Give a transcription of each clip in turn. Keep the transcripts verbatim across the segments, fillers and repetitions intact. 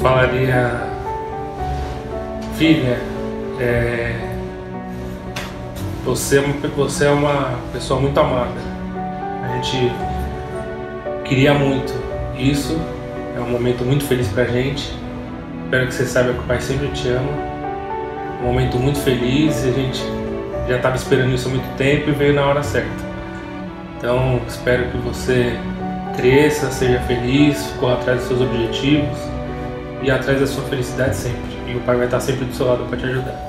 falaria, filha, é, você, você é uma pessoa muito amada. A gente queria muito isso, é um momento muito feliz pra gente. Espero que você saiba que o pai sempre te ama. Um momento muito feliz, e a gente já estava esperando isso há muito tempo e veio na hora certa. Então espero que você cresça, seja feliz, corra atrás dos seus objetivos e atrás da sua felicidade sempre. E o pai vai estar sempre do seu lado para te ajudar.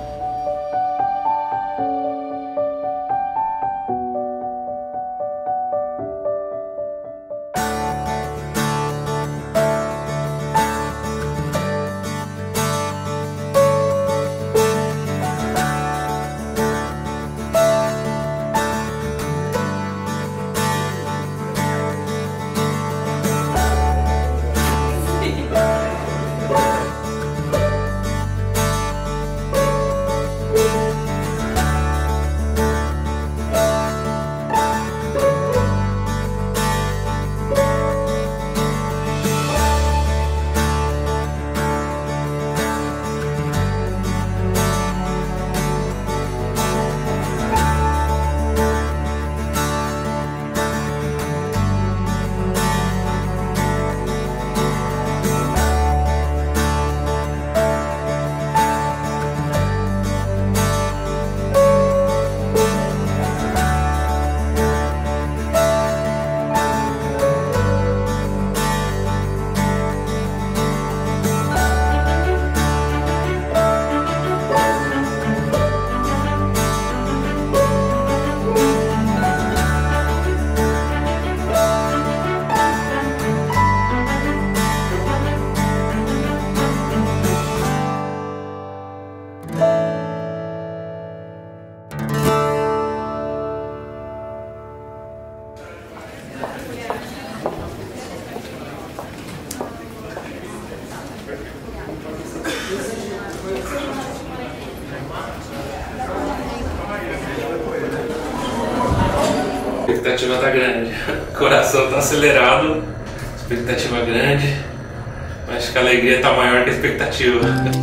A expectativa tá grande, o coração tá acelerado, expectativa grande, acho que a alegria tá maior que a expectativa.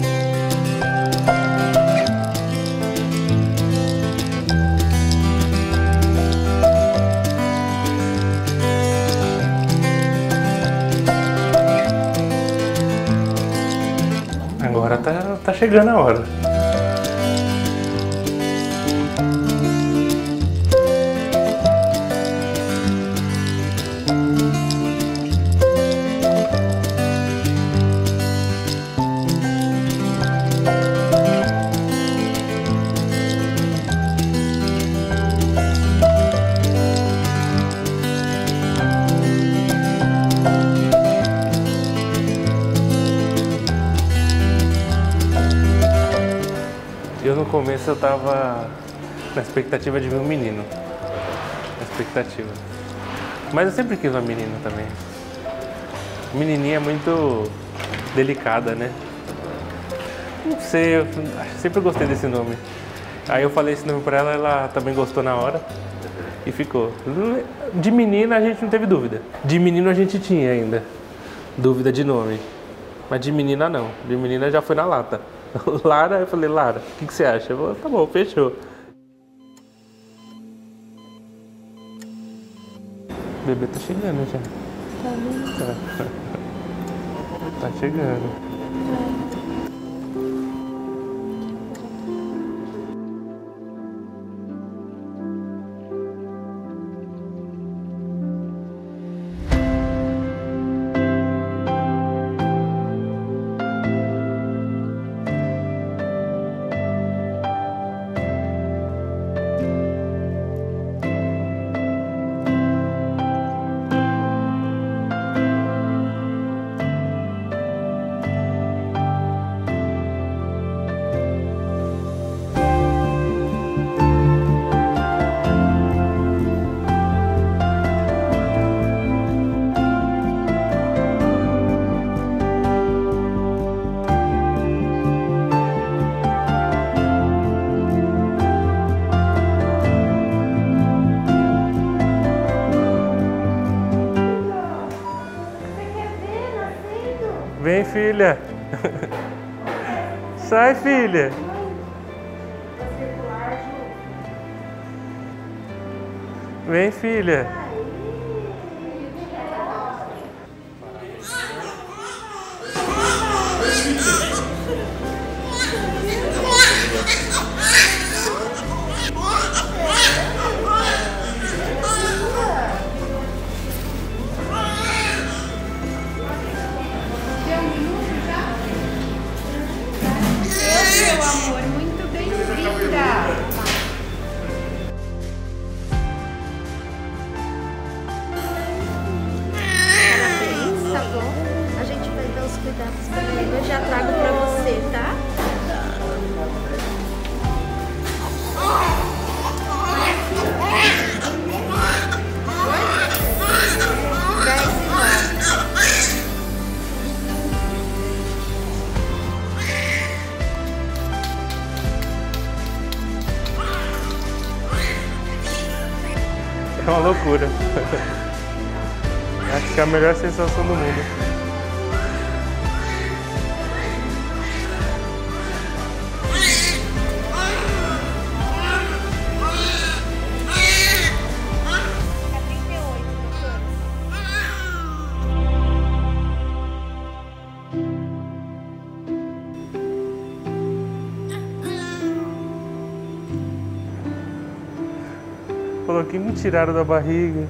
Agora tá, tá chegando a hora. Eu no começo eu tava na expectativa de ver um menino. Na expectativa. Mas eu sempre quis uma menina também. Menininha é muito delicada, né? Não sei, eu sempre gostei desse nome. Aí eu falei esse nome pra ela, ela também gostou na hora e ficou. De menina a gente não teve dúvida. De menino a gente tinha ainda dúvida de nome. Mas de menina não. De menina já foi na lata. Lara, eu falei, Lara, o que, que você acha? Eu falei, tá bom, fechou. O bebê tá chegando já. Tá vendo? Tá, tá chegando. É. Vem, filha. Sai, filha. Vem, filha. Meu amor, muito bem-vinda. Parabéns, tá bom? A gente vai dar os cuidados pra ele. Eu já trago pra você, tá? É uma loucura. Acho que é a melhor sensação do mundo. Falou que me tiraram da barriga.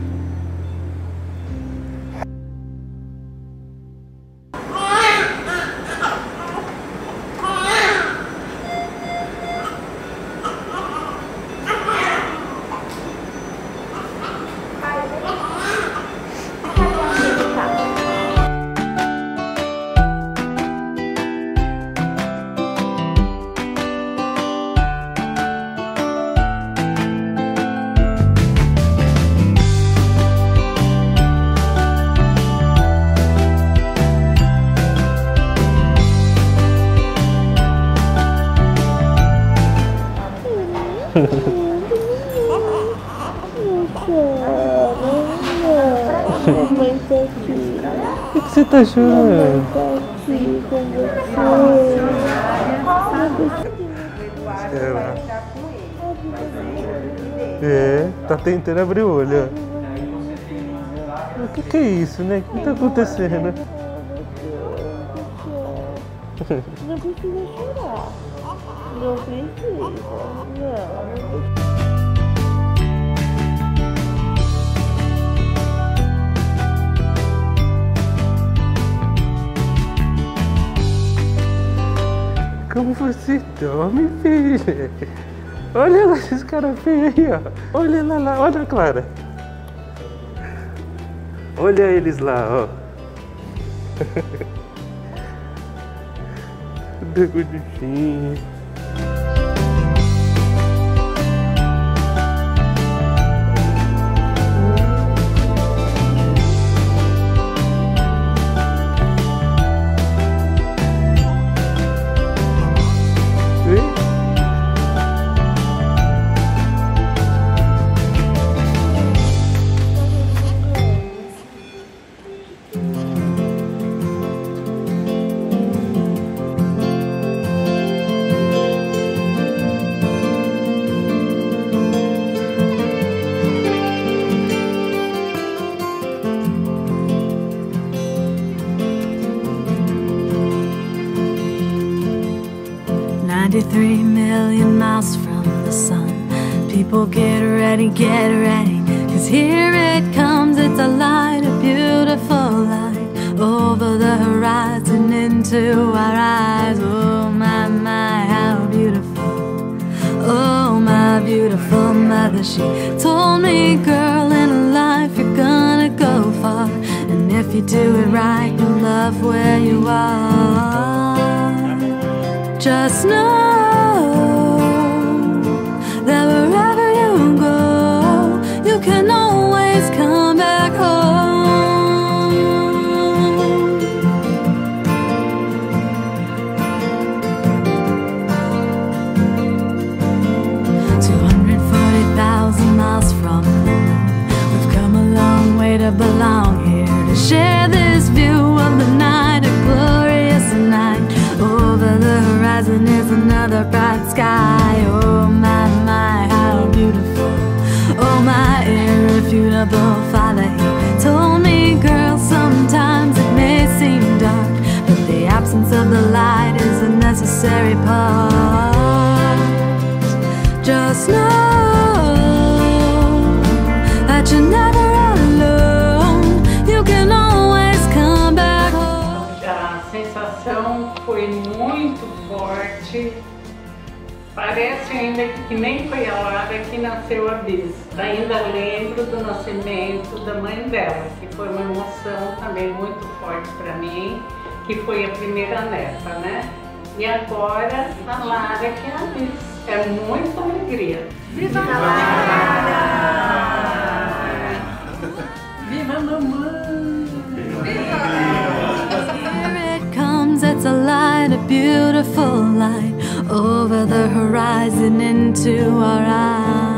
O que você tá chorando? É, tá tentando abrir o olho. O que que é isso, né? O que tá acontecendo? Não precisa chorar. Não precisa. Não. Como você dorme, filha? Olha lá esses caras feios aí, ó. Olha lá, lá, olha a Clara. Olha eles lá, ó. Que bonitinho. ninety-three million miles from the sun. People get ready, get ready, 'cause here it comes, it's a light, a beautiful light, over the horizon into our eyes. Oh my, my, how beautiful. Oh my beautiful mother, she told me, girl, in life you're gonna go far, and if you do it right, you'll love where you are. Just know that wherever you go, you can always come back home. two hundred forty thousand miles from the moon, we've come a long way to belong here, to share this view of the night, a glorious night. undisputable father. He told me, girl, sometimes it may seem dark, but the absence of the light is a necessary part. Just know that you're never alone. You can always come back home. A sensação foi muito forte. Parece ainda que nem foi a hora que nasceu a Bis. Ainda lembro do nascimento da mãe dela, que foi uma emoção também muito forte para mim, que foi a primeira neta, né? E agora a Lara, que é a Bis. É muita alegria. Viva a Lara! Viva a mamãe! Viva! Here it comes, it's a light, a beautiful light, over the horizon into our eyes.